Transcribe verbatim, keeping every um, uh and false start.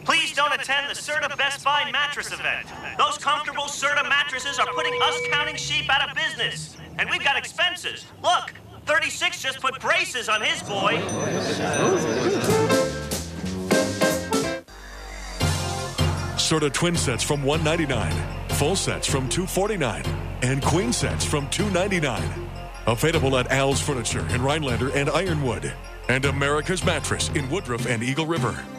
Please don't attend the Serta Best Buy mattress event. Those comfortable Serta mattresses are putting us counting sheep out of business. And we've got expenses. Look, thirty-six just put braces on his boy. Serta twin sets from one ninety-nine, full sets from two forty-nine, and queen sets from two ninety-nine. Available at Al's Furniture in Rhinelander and Ironwood, and America's Mattress in Woodruff and Eagle River.